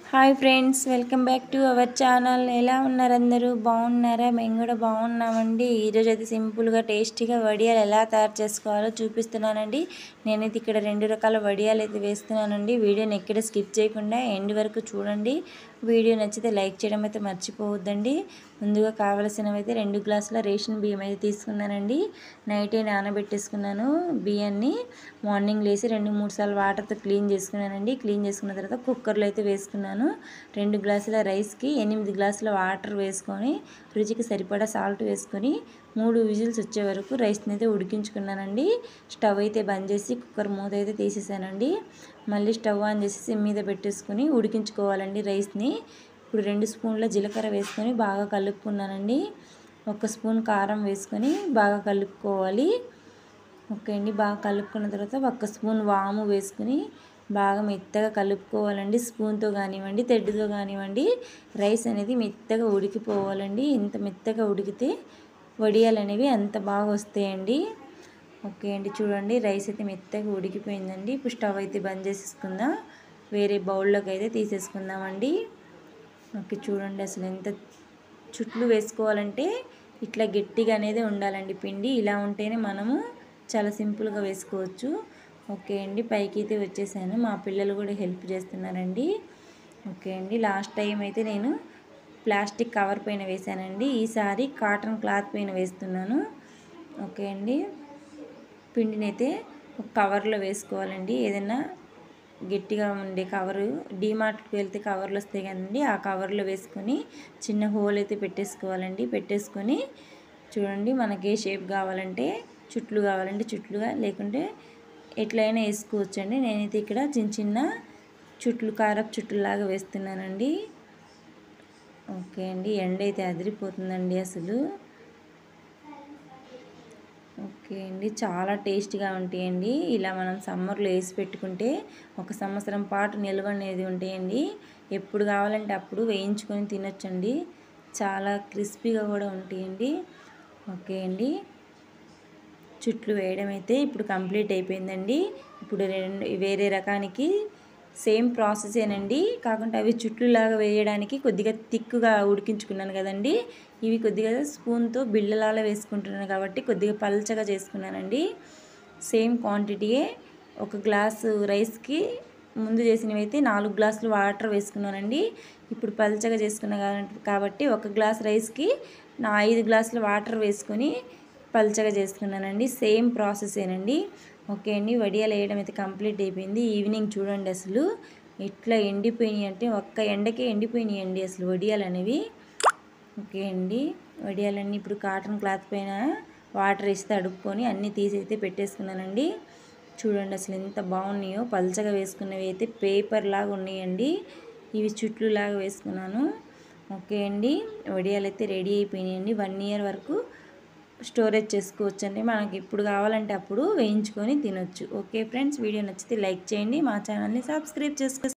Hi friends, welcome back to our channel. ఎలా ఉన్నారు అందరూ? బాగున్నారా? మేము కూడా బాగున్నామండి. ఈరోజు అయితే సింపుల్గా టేస్టీగా వడియాలు ఎలా తయారు చేసుకోవాలో చూపిస్తున్నానండి. నేనైతే ఇక్కడ 2 రకాల వడియాలు అయితే వేస్తున్నానండి. వీడియోని ఎక్కడ స్కిప్ చేయకుండా ఎండ్ వరకు చూడండి. వీడియో నచ్చితే లైక్ చేయడం అయితే మర్చిపోవద్దండి. ముందుగా కావలసినవి అయితే 2 గ్లాసుల రేషన్ బియ్యం అయితే తీసుకున్నానండి. నైటే నానబెట్టేసుకున్నాను బియ్యాన్ని. మార్నింగ్ లేసి 2-3 సార్లు వాటర్తో క్లీన్ చేసుకున్నానండి. క్లీన్ చేసుకున్న తర్వాత కుక్కర్లో అయితే వేసుకున్నాను. 2 గ్లాసుల రైస్కి 8 గ్లాసుల వాటర్ వేసుకొని రుచికి సరిపడా సాల్ట్ వేసుకొని 3 విజిల్స్ వచ్చే వరకు రైస్ని అయితే ఉడికించుకున్నానండి. స్టవ్ అయితే బంద్ చేసి కుక్కర్ మూత అయితే తీసేసానండి. మళ్ళీ స్టవ్ ఆన్ చేసి సిమ్ మీద పెట్టేసుకొని ఉడికించుకోవాలండి రైస్ని. ఇప్పుడు 2 స్పూన్ల జీలకర్ర వేసుకొని బాగా కలుపుకున్నానండి. 1 స్పూన్ కారం వేసుకొని బాగా కలుపుకోవాలి. ఓకే అండి, బాగా కలుపుకున్న తర్వాత 1 స్పూన్ వాము వేసుకుని బాగా మెత్తగా కలుపుకోవాలండి. స్పూన్తో కానివ్వండి, తెడ్డుతో కానివ్వండి, రైస్ అనేది మెత్తగా ఉడికిపోవాలండి. ఇంత మెత్తగా ఉడికితే వడియాలు అనేవి అంత బాగా వస్తాయండి. ఓకే అండి, చూడండి రైస్ అయితే మెత్తగా ఉడికిపోయిందండి. ఇప్పుడు స్టవ్ అయితే బంద్ చేసేసుకుందాం. వేరే బౌల్లోకి అయితే తీసేసుకుందామండి. ఓకే, చూడండి అసలు ఎంత చుట్లు వేసుకోవాలంటే ఇట్లా గట్టిగా అనేది ఉండాలండి పిండి. ఇలా ఉంటేనే మనము చాలా సింపుల్గా వేసుకోవచ్చు. ఓకే అండి, పైకి అయితే వచ్చేసాను. మా పిల్లలు కూడా హెల్ప్ చేస్తున్నారండి. ఓకే అండి, లాస్ట్ టైం అయితే నేను ప్లాస్టిక్ కవర్ పైన వేసానండి. ఈసారి కాటన్ క్లాత్ పైన వేస్తున్నాను. ఓకే అండి, పిండిని అయితే ఒక కవర్లో వేసుకోవాలండి. ఏదైనా గట్టిగా ఉండే కవరు, డీమార్ట్కి వెళ్తే కవర్లు వస్తాయి కదండి, ఆ కవర్లో వేసుకొని చిన్న హోల్ అయితే పెట్టేసుకోవాలండి. పెట్టేసుకొని చూడండి, మనకి ఏ షేప్ కావాలంటే చుట్లు కావాలంటే చుట్లుగా, లేకుంటే ఎట్లయినా వేసుకోవచ్చండి. నేనైతే ఇక్కడ చిన్న చిన్న చుట్లు, కారపు చుట్లులాగా వేస్తున్నానండి. ఓకే అండి, ఎండ అయితే అదిరిపోతుందండి అసలు. ఓకే అండి, చాలా టేస్ట్గా ఉంటాయండి. ఇలా మనం సమ్మర్లో వేసి పెట్టుకుంటే 1 సంవత్సరం పాటు నిల్వ అనేది ఉంటాయండి. ఎప్పుడు కావాలంటే అప్పుడు వేయించుకొని తినొచ్చండి. చాలా క్రిస్పీగా కూడా ఉంటాయండి. ఓకే అండి, చుట్లు వేయడం అయితే ఇప్పుడు కంప్లీట్ అయిపోయిందండి. ఇప్పుడు వేరే రకానికి సేమ్ ప్రాసెసేనండి. కాకుంటే అవి చుట్లులాగా వేయడానికి కొద్దిగా థిక్గా ఉడికించుకున్నాను కదండి. ఇవి కొద్దిగా స్పూన్తో బిళ్ళలాగా వేసుకుంటున్నాను కాబట్టి కొద్దిగా పల్చగా చేసుకున్నానండి. సేమ్ క్వాంటిటీయే. 1 గ్లాసు రైస్కి ముందు చేసినవి అయితే 4 గ్లాసులు వాటర్ వేసుకున్నానండి. ఇప్పుడు పల్చగా చేసుకున్నాను కాబట్టి 1 గ్లాస్ రైస్కి 5 గ్లాసుల వాటర్ వేసుకొని పల్చగా చేసుకున్నానండి. సేమ్ ప్రాసెసేనండి. ఓకే అండి, వడియాలు వేయడం అయితే కంప్లీట్ అయిపోయింది. ఈవినింగ్ చూడండి అసలు ఎట్లా ఎండిపోయినాయి అంటే ఒక్క ఎండకే ఎండిపోయినాయండి అసలు వడియాలు అనేవి. ఓకే అండి, వడియాలన్నీ ఇప్పుడు కాటన్ క్లాత్ పైన వాటర్ వేసి తడుపుకొని అన్నీ తీసి అయితే పెట్టేసుకున్నానండి. చూడండి అసలు ఎంత బాగున్నాయో. పల్చగా వేసుకున్నవి అయితే పేపర్ లాగా ఉన్నాయండి. ఇవి చుట్లు లాగా వేసుకున్నాను. ఓకే అండి, వడియాలు అయితే రెడీ అయిపోయినాయండి. 1 ఇయర్ వరకు స్టోరేజ్ చేసుకోవచ్చు అండి. మనకి ఇప్పుడు కావాలంటే అప్పుడు వేయించుకొని తినొచ్చు. ఓకే ఫ్రెండ్స్, వీడియో నచ్చితే లైక్ చేయండి. మా ఛానల్ని సబ్స్క్రైబ్ చేసుకోండి.